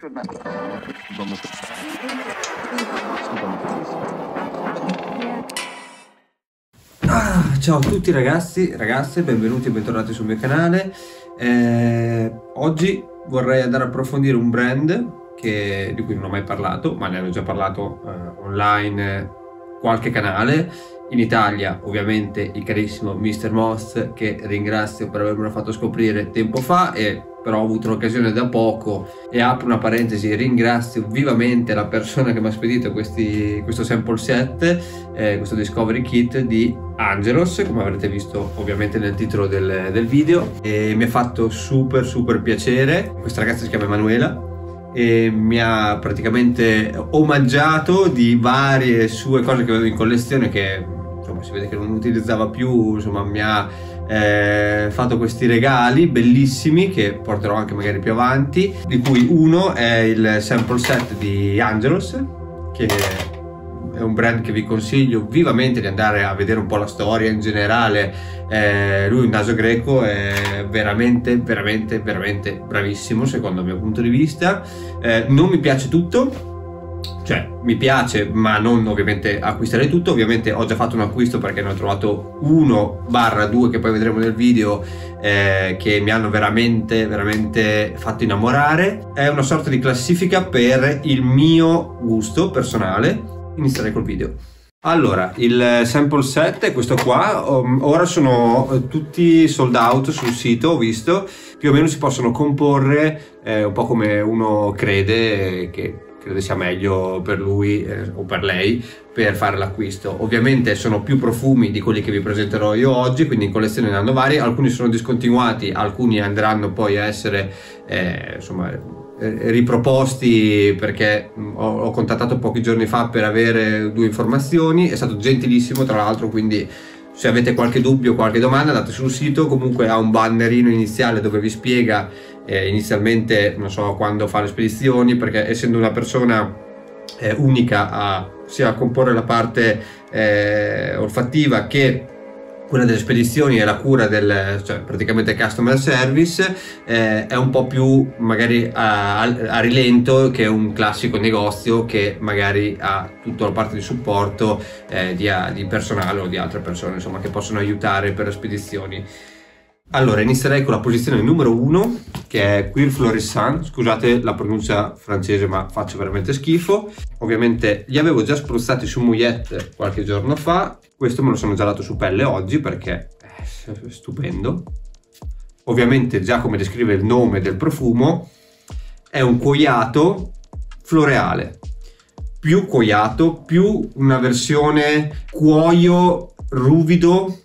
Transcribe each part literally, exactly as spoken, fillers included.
Ah, ciao a tutti ragazzi, ragazze, benvenuti e bentornati sul mio canale. Eh, oggi vorrei andare a approfondire un brand che, di cui non ho mai parlato, ma ne hanno già parlato eh, online qualche canale. In Italia ovviamente il carissimo mister Moss, che ringrazio per avermelo fatto scoprire tempo fa, e però ho avuto l'occasione da poco, e apro una parentesi, ringrazio vivamente la persona che mi ha spedito questi, questo sample set, eh, questo Discovery Kit di Angelos, come avrete visto ovviamente nel titolo del, del video, e mi ha fatto super super piacere. Questa ragazza si chiama Emanuela e mi ha praticamente omaggiato di varie sue cose che avevo in collezione, che insomma si vede che non utilizzava più. Insomma, mi ha eh, fatto questi regali bellissimi che porterò anche magari più avanti, di cui uno è il sample set di Angelos, che è un brand che vi consiglio vivamente di andare a vedere un po' la storia in generale. Eh, lui, un naso greco, è veramente veramente veramente bravissimo secondo il mio punto di vista. Eh, non mi piace tutto, cioè mi piace, ma non ovviamente acquisterei tutto. Ovviamente ho già fatto un acquisto perché ne ho trovato uno barra due che poi vedremo nel video, eh, che mi hanno veramente veramente fatto innamorare. È una sorta di classifica per il mio gusto personale. Inizierei col video. Allora, il sample set è questo qua. Ora sono tutti sold out sul sito, ho visto. Più o meno si possono comporre eh, un po' come uno crede che crede sia meglio per lui eh, o per lei per fare l'acquisto. Ovviamente sono più profumi di quelli che vi presenterò io oggi, quindi in collezione ne hanno vari. Alcuni sono discontinuati, alcuni andranno poi a essere eh, insomma riproposti, perché ho, ho contattato pochi giorni fa per avere due informazioni. È stato gentilissimo tra l'altro, quindi se avete qualche dubbio, qualche domanda, andate sul sito. Comunque ha un bannerino iniziale dove vi spiega eh, inizialmente, non so, quando fa le spedizioni, perché essendo una persona eh, unica a sia a comporre la parte eh, olfattiva che quella delle spedizioni e la cura del, cioè praticamente customer service, eh, è un po' più magari a, a rilento che un classico negozio che magari ha tutta la parte di supporto eh, di, di personale o di altre persone, insomma, che possono aiutare per le spedizioni. Allora, inizierei con la posizione numero uno, che è Cuir Florissant. Scusate la pronuncia francese, ma faccio veramente schifo. Ovviamente li avevo già spruzzati su Mouillette qualche giorno fa. Questo me lo sono già dato su pelle oggi perché è stupendo. Ovviamente, già come descrive il nome del profumo, è un cuoiato floreale. Più cuoiato, più una versione cuoio ruvido,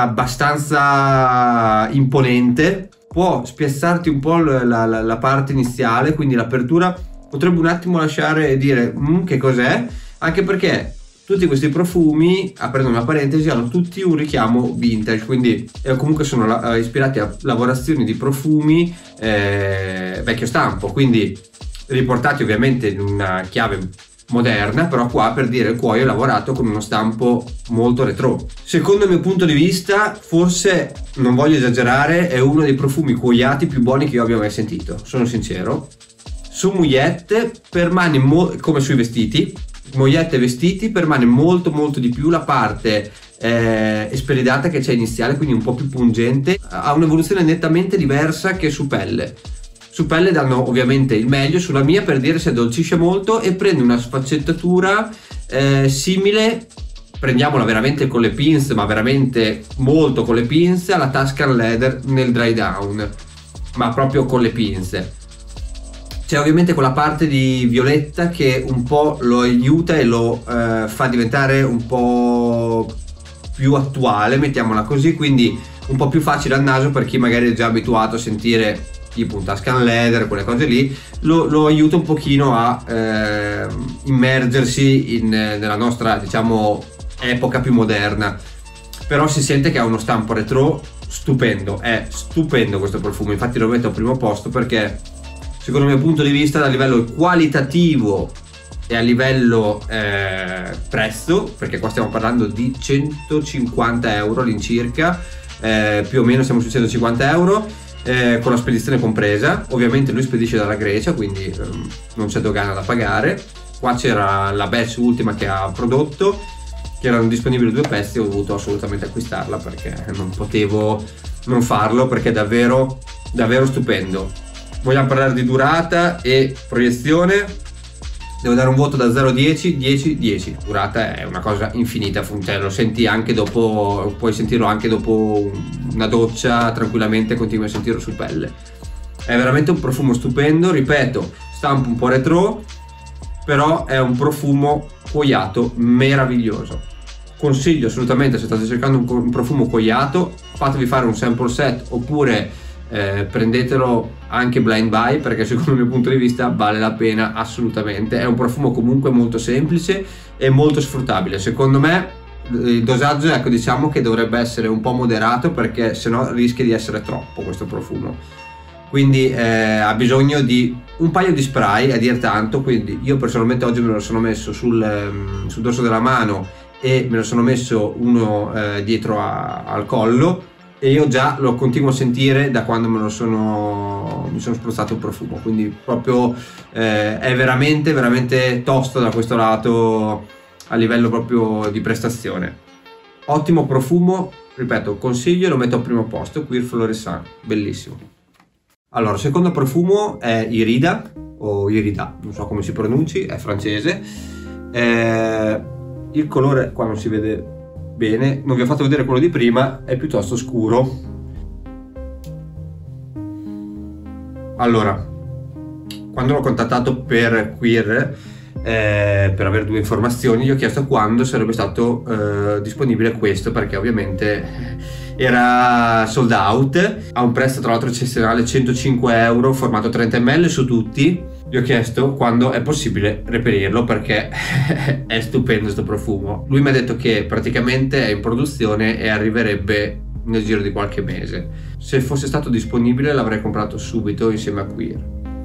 abbastanza imponente. Può spiazzarti un po' la, la, la parte iniziale, quindi l'apertura potrebbe un attimo lasciare e dire mmm, che cos'è, anche perché tutti questi profumi, aprendo una parentesi, hanno tutti un richiamo vintage, quindi eh, comunque sono la, ispirati a lavorazioni di profumi eh, vecchio stampo, quindi riportati ovviamente in una chiave moderna, però qua per dire il cuoio è lavorato con uno stampo molto retro. Secondo il mio punto di vista, forse, non voglio esagerare, è uno dei profumi cuoiati più buoni che io abbia mai sentito, sono sincero. Su Mouillette permane, come sui vestiti, Mouillette e vestiti, permane molto molto di più la parte eh, esperidata che c'è iniziale, quindi un po' più pungente. Ha un'evoluzione nettamente diversa che su pelle. Su pelle danno ovviamente il meglio, sulla mia per dire si addolcisce molto e prende una sfaccettatura eh, simile, prendiamola veramente con le pinze, ma veramente molto con le pinze, alla Tuscan Leather nel dry down, ma proprio con le pinze. C'è ovviamente quella parte di violetta che un po' lo aiuta e lo eh, fa diventare un po' più attuale, mettiamola così, quindi un po' più facile al naso per chi magari è già abituato a sentire tipo un Tuscan Leather, quelle cose lì, lo, lo aiuta un pochino a eh, immergersi in, nella nostra, diciamo, epoca più moderna. Però si sente che ha uno stampo retro stupendo, è stupendo questo profumo, infatti lo metto al primo posto perché secondo il mio punto di vista, a livello qualitativo e a livello eh, prezzo, perché qua stiamo parlando di centocinquanta euro all'incirca, eh, più o meno siamo su centocinquanta euro, eh, con la spedizione compresa. Ovviamente lui spedisce dalla Grecia, quindi ehm, non c'è dogana da pagare. Qua c'era la batch ultima che ha prodotto, che erano disponibili due pezzi, ho dovuto assolutamente acquistarla perché non potevo non farlo, perché è davvero davvero stupendo. Vogliamo parlare di durata e proiezione. Devo dare un voto da zero a dieci, dieci, dieci. Durata è una cosa infinita, lo senti anche dopo, puoi sentirlo anche dopo una doccia tranquillamente, continui a sentirlo su pelle. È veramente un profumo stupendo, ripeto, stampo un po' retro, però è un profumo cuoiato meraviglioso. Consiglio assolutamente, se state cercando un, un profumo cuoiato, fatevi fare un sample set oppure eh, prendetelo anche blind buy, perché secondo il mio punto di vista vale la pena assolutamente. È un profumo comunque molto semplice e molto sfruttabile. Secondo me il dosaggio, ecco, diciamo che dovrebbe essere un po' moderato, perché sennò rischia di essere troppo questo profumo. Quindi eh, ha bisogno di un paio di spray, a dir tanto. Quindi io personalmente oggi me lo sono messo sul, um, sul dorso della mano e me lo sono messo uno eh, dietro a, al collo, e io già lo continuo a sentire da quando me lo sono mi sono spruzzato il profumo. Quindi proprio eh, è veramente veramente tosto da questo lato a livello proprio di prestazione. Ottimo profumo, ripeto, consiglio, lo metto al primo posto. Queer Florissant, bellissimo. Allora, secondo profumo è Irida o Irida, non so come si pronunci, è francese. Eh, il colore qua non si vede bene, non vi ho fatto vedere quello di prima, è piuttosto scuro. Allora, quando l'ho contattato per Queer, eh, per avere due informazioni, gli ho chiesto quando sarebbe stato eh, disponibile questo, perché ovviamente era sold out, a un prezzo tra l'altro eccezionale, centocinque euro, formato trenta millilitri su tutti. Gli ho chiesto quando è possibile reperirlo, perché è stupendo questo profumo. Lui mi ha detto che praticamente è in produzione e arriverebbe nel giro di qualche mese. Se fosse stato disponibile l'avrei comprato subito insieme a Queer,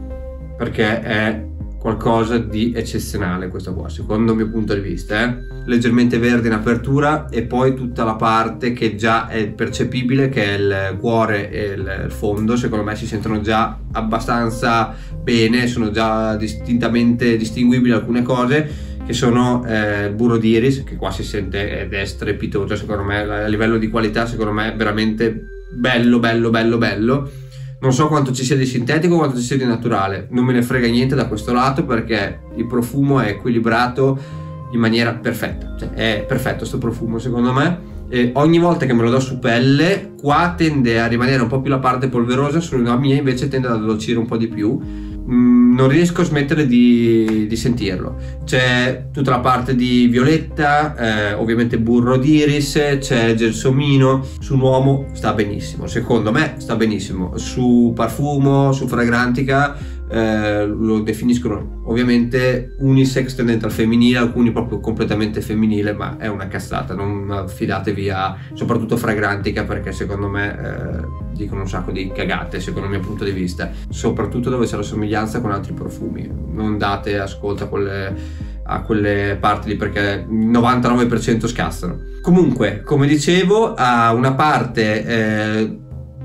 perché è qualcosa di eccezionale questo qua, secondo il mio punto di vista. eh? Leggermente verde in apertura, e poi tutta la parte che già è percepibile, che è il cuore e il fondo, secondo me si sentono già abbastanza bene, sono già distintamente distinguibili alcune cose, che sono eh, il burro d'iris, che qua si sente ed è strepitoso, secondo me a livello di qualità, secondo me è veramente bello bello bello bello. Non so quanto ci sia di sintetico, quanto ci sia di naturale, non me ne frega niente da questo lato, perché il profumo è equilibrato in maniera perfetta, cioè è perfetto sto profumo secondo me. E ogni volta che me lo do su pelle, qua tende a rimanere un po' più la parte polverosa, sulla mia invece tende ad addolcire un po' di più. Mm, non riesco a smettere di, di sentirlo. C'è tutta la parte di violetta, eh, ovviamente burro d'iris, c'è gelsomino. Su un uomo sta benissimo, secondo me sta benissimo. Su parfumo, su fragrantica eh, lo definiscono ovviamente unisex tendente al femminile, alcuni proprio completamente femminile, ma è una cazzata, non fidatevi a soprattutto fragrantica, perché secondo me eh, dicono un sacco di cagate secondo il mio punto di vista, soprattutto dove c'è la somiglianza con altri profumi. Non date ascolto a quelle, a quelle parti lì, perché il novantanove per cento scassano. Comunque, come dicevo, ha una parte eh,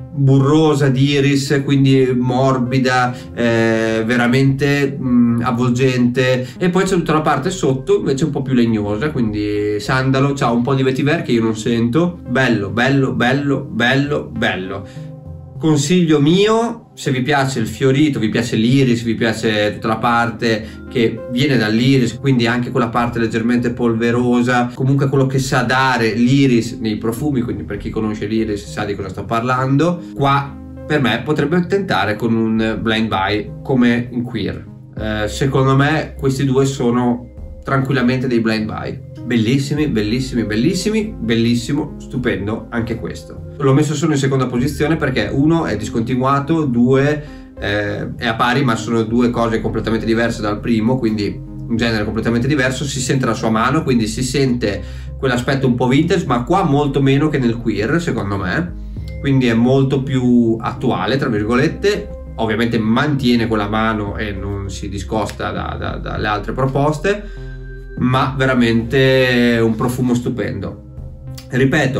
burrosa d'iris, quindi morbida, eh, veramente mh, avvolgente, e poi c'è tutta la parte sotto invece un po' più legnosa, quindi sandalo, c'ha un po' di vetiver che io non sento. Bello bello bello bello bello. Consiglio mio, se vi piace il fiorito, vi piace l'iris, vi piace tutta la parte che viene dall'iris, quindi anche quella parte leggermente polverosa, comunque quello che sa dare l'iris nei profumi, quindi per chi conosce l'iris sa di cosa sto parlando, qua per me potrebbe tentare con un blind buy come in Queer. Eh, secondo me questi due sono tranquillamente dei blind buy. Bellissimi, bellissimi, bellissimi, bellissimo, stupendo anche questo. L'ho messo solo in seconda posizione perché uno è discontinuato, due eh, è a pari, ma sono due cose completamente diverse dal primo, quindi un genere completamente diverso. Si sente la sua mano, quindi si sente quell'aspetto un po' vintage, ma qua molto meno che nel Queer secondo me, quindi è molto più attuale tra virgolette. Ovviamente mantiene quella mano e non si discosta da, da, dalle altre proposte, ma veramente un profumo stupendo. Ripeto,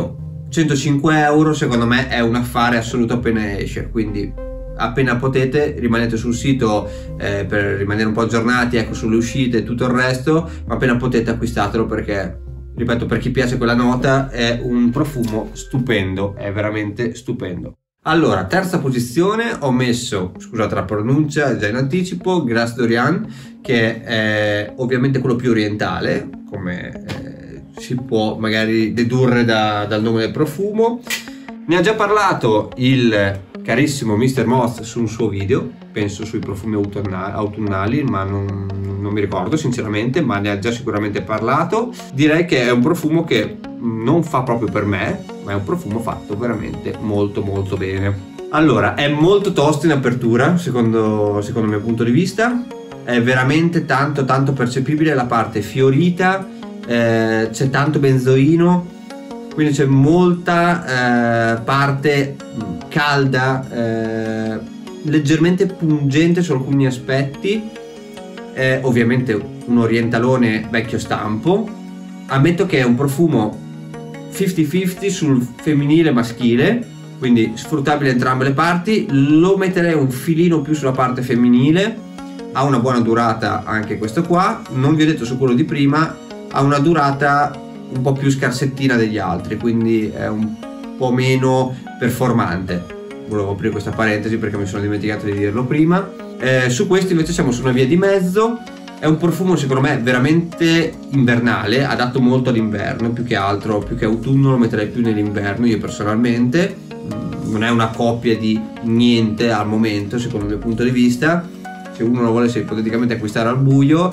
centocinque euro secondo me è un affare assoluto appena esce, quindi appena potete rimanete sul sito eh, per rimanere un po' aggiornati, ecco, sulle uscite e tutto il resto, ma appena potete acquistatelo perché, ripeto, per chi piace quella nota è un profumo stupendo, è veramente stupendo. Allora, terza posizione ho messo, scusate la pronuncia già in anticipo, Grâce Dorian, che è ovviamente quello più orientale, come eh, si può magari dedurre da, dal nome del profumo. Ne ha già parlato il carissimo mister Moth su un suo video, penso sui profumi autunnali, ma non, non mi ricordo sinceramente, ma ne ha già sicuramente parlato. Direi che è un profumo che non fa proprio per me, ma è un profumo fatto veramente molto molto bene. Allora, è molto tosto in apertura, secondo, secondo il mio punto di vista, è veramente tanto tanto percepibile la parte fiorita, eh, c'è tanto benzoino, quindi c'è molta eh, parte calda, eh, leggermente pungente su alcuni aspetti, eh, ovviamente un orientalone vecchio stampo. Ammetto che è un profumo cinquanta cinquanta sul femminile e maschile, quindi sfruttabile entrambe le parti. Lo metterei un filino più sulla parte femminile, ha una buona durata anche questo qua, non vi ho detto su quello di prima, ha una durata un po' più scarsettina degli altri, quindi è un po' meno performante. Volevo aprire questa parentesi perché mi sono dimenticato di dirlo prima. Eh, su questo invece siamo su una via di mezzo. È un profumo secondo me veramente invernale, adatto molto all'inverno, più che altro, più che autunno lo metterei più nell'inverno io personalmente. Non è una coppia di niente al momento secondo il mio punto di vista. Se uno lo volesse ipoteticamente acquistare al buio,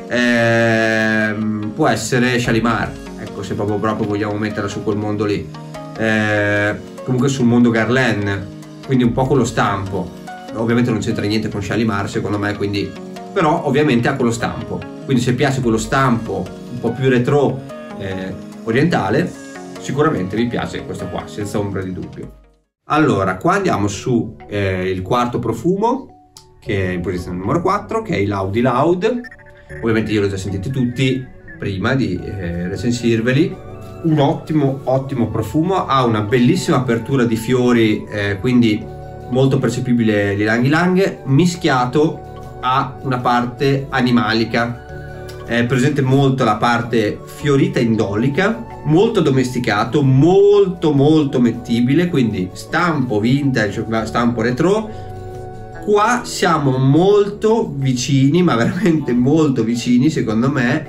ehm, può essere Shalimar, ecco, se proprio proprio vogliamo metterla su quel mondo lì. Eh, comunque sul mondo Guerlain, quindi un po' con lo stampo. Ovviamente non c'entra niente con Shalimar secondo me, quindi, però ovviamente ha quello stampo, quindi se piace quello stampo un po' più retro, eh, orientale, sicuramente vi piace questo qua, senza ombra di dubbio. Allora, qua andiamo su eh, il quarto profumo, che è in posizione numero quattro, che è il Laudy Loud. Ovviamente io l'ho già sentiti tutti prima di eh, recensirveli. Un ottimo ottimo profumo, ha una bellissima apertura di fiori, eh, quindi molto percepibile l'ylang ylang, mischiato a una parte animalica. È presente molto la parte fiorita indolica, molto domesticato, molto molto mettibile, quindi stampo vintage, stampo retro. Qua siamo molto vicini, ma veramente molto vicini secondo me,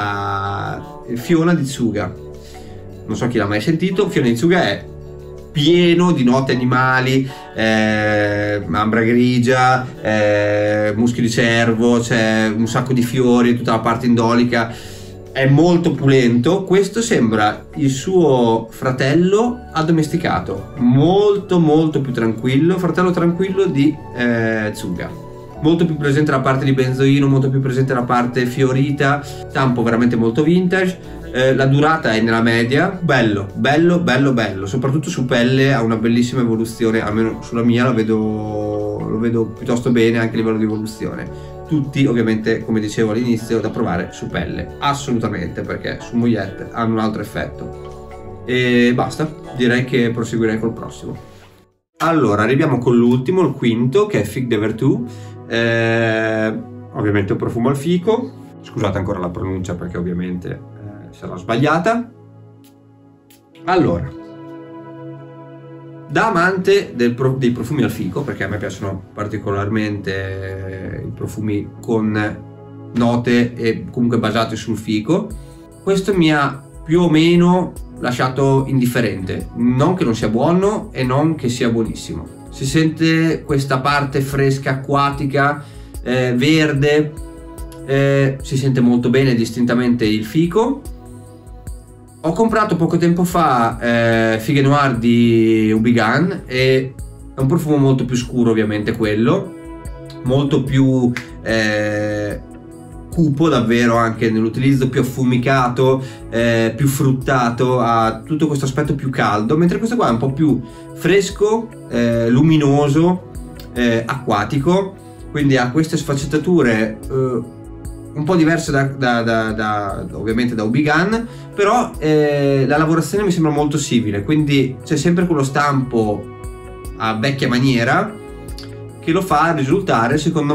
a Fiona di Tsuga. Non so chi l'ha mai sentito. Fiona di Tsuga è pieno di note animali, eh, ambra grigia, eh, muschi di cervo, c'è un sacco di fiori, tutta la parte indolica, è molto opulento. Questo sembra il suo fratello addomesticato, molto molto più tranquillo, fratello tranquillo di eh, Tsuga. Molto più presente la parte di benzoino, molto più presente la parte fiorita, stampo veramente molto vintage. Eh, la durata è nella media, bello, bello, bello, bello, soprattutto su pelle ha una bellissima evoluzione, almeno sulla mia lo vedo, lo vedo piuttosto bene anche a livello di evoluzione. Tutti ovviamente, come dicevo all'inizio, da provare su pelle, assolutamente, perché su mogliette hanno un altro effetto. E basta, direi che proseguirei col prossimo. Allora, arriviamo con l'ultimo, il quinto, che è Figue de Vertu, eh, ovviamente un profumo al fico, scusate ancora la pronuncia perché ovviamente sarà sbagliata. Allora, da amante del pro, dei profumi al fico, perché a me piacciono particolarmente i profumi con note e comunque basati sul fico, questo mi ha più o meno lasciato indifferente. Non che non sia buono e non che sia buonissimo, si sente questa parte fresca, acquatica, eh, verde, eh, si sente molto bene distintamente il fico. Ho comprato poco tempo fa eh, Figue Noir di Houbigant e è un profumo molto più scuro, ovviamente quello, molto più eh, cupo davvero anche nell'utilizzo, più affumicato, eh, più fruttato, ha tutto questo aspetto più caldo, mentre questo qua è un po' più fresco, eh, luminoso, eh, acquatico, quindi ha queste sfaccettature eh, un po' diverso da, da, da, da ovviamente da Houbighan, però eh, la lavorazione mi sembra molto simile, quindi c'è sempre quello stampo a vecchia maniera che lo fa risultare, secondo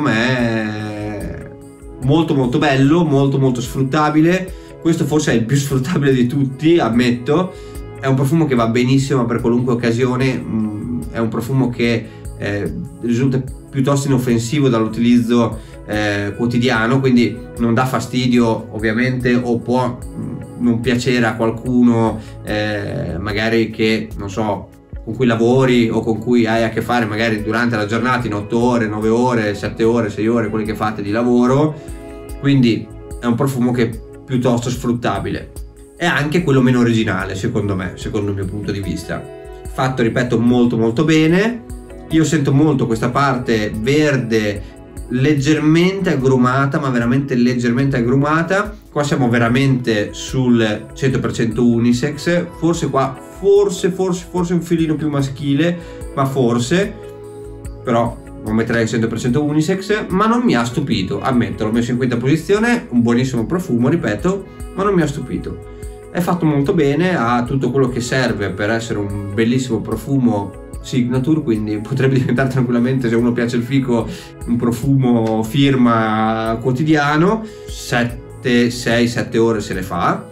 me, molto molto bello, molto molto sfruttabile. Questo forse è il più sfruttabile di tutti, ammetto. È un profumo che va benissimo per qualunque occasione, mm, è un profumo che eh, risulta piuttosto inoffensivo dall'utilizzo eh, quotidiano, quindi non dà fastidio ovviamente, o può mh, non piacere a qualcuno eh, magari che, non so, con cui lavori o con cui hai a che fare magari durante la giornata in otto ore, nove ore, sette ore, sei ore, quelli che fate di lavoro. Quindi è un profumo che è piuttosto sfruttabile. È anche quello meno originale, secondo me, secondo il mio punto di vista. Fatto, ripeto, molto molto bene. Io sento molto questa parte verde leggermente agrumata, ma veramente leggermente agrumata. Qua siamo veramente sul cento per cento unisex, forse qua forse forse forse un filino più maschile, ma forse, però non metterei il cento per cento unisex. Ma non mi ha stupito, ammetto, l'ho messo in quinta posizione, un buonissimo profumo, ripeto, ma non mi ha stupito. È fatto molto bene, ha tutto quello che serve per essere un bellissimo profumo signature, quindi potrebbe diventare tranquillamente, se uno piace il fico, un profumo firma quotidiano. Sette, sei, sette ore se le fa.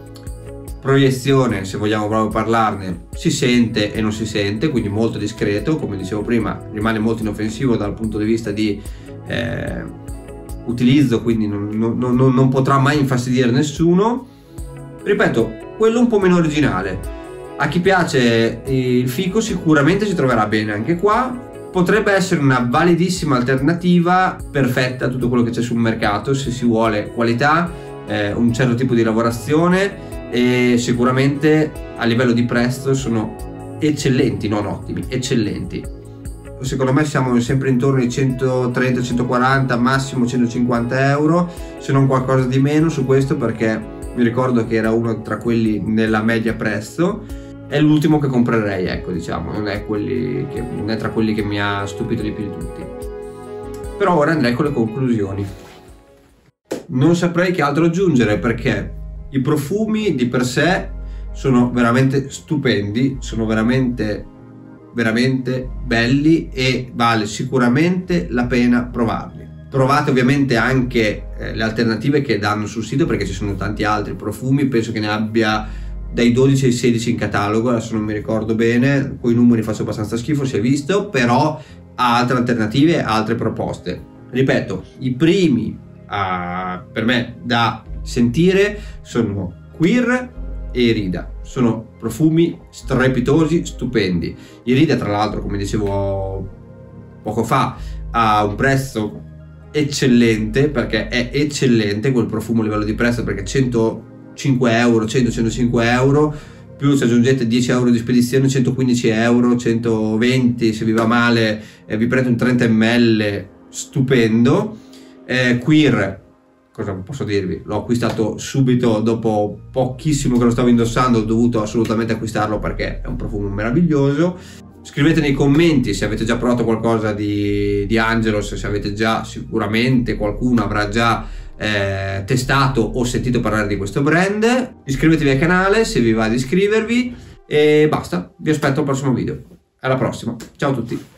Proiezione, se vogliamo proprio parlarne, si sente e non si sente, quindi molto discreto, come dicevo prima, rimane molto inoffensivo dal punto di vista di eh, utilizzo, quindi non, non, non, non potrà mai infastidire nessuno. Ripeto, quello un po' meno originale. A chi piace il fico sicuramente si troverà bene anche qua. Potrebbe essere una validissima alternativa, perfetta a tutto quello che c'è sul mercato, se si vuole qualità, eh, un certo tipo di lavorazione, e sicuramente a livello di prezzo sono eccellenti, non ottimi, eccellenti. Secondo me siamo sempre intorno ai centotrenta centoquaranta, massimo centocinquanta euro, se non qualcosa di meno su questo, perché mi ricordo che era uno tra quelli nella media prezzo. È l'ultimo che comprerei, ecco, diciamo, non è, quelli che, non è tra quelli che mi ha stupito di più di tutti. Però ora andrei con le conclusioni. Non saprei che altro aggiungere, perché i profumi di per sé sono veramente stupendi, sono veramente veramente belli e vale sicuramente la pena provarli. Provate ovviamente anche eh, le alternative che danno sul sito, perché ci sono tanti altri profumi, penso che ne abbia dai dodici ai sedici in catalogo, adesso non mi ricordo bene, con i numeri faccio abbastanza schifo, si è visto, però ha altre alternative, altre proposte. Ripeto, i primi uh, per me da sentire sono Queer e Irida, sono profumi strepitosi, stupendi. Irida, tra l'altro, come dicevo poco fa, ha un prezzo eccellente, perché è eccellente quel profumo a livello di prezzo, perché centocinque euro, cento centocinque euro, più se aggiungete dieci euro di spedizione, centoquindici euro, centoventi se vi va male, eh, vi prende un trenta millilitri, stupendo. eh, Queer, cosa posso dirvi, l'ho acquistato subito, dopo pochissimo che lo stavo indossando ho dovuto assolutamente acquistarlo perché è un profumo meraviglioso. Scrivete nei commenti se avete già provato qualcosa di, di Angelos, se avete già, sicuramente qualcuno avrà già eh, testato o sentito parlare di questo brand. Iscrivetevi al canale se vi va di iscrivervi e basta, vi aspetto al prossimo video. Alla prossima, ciao a tutti.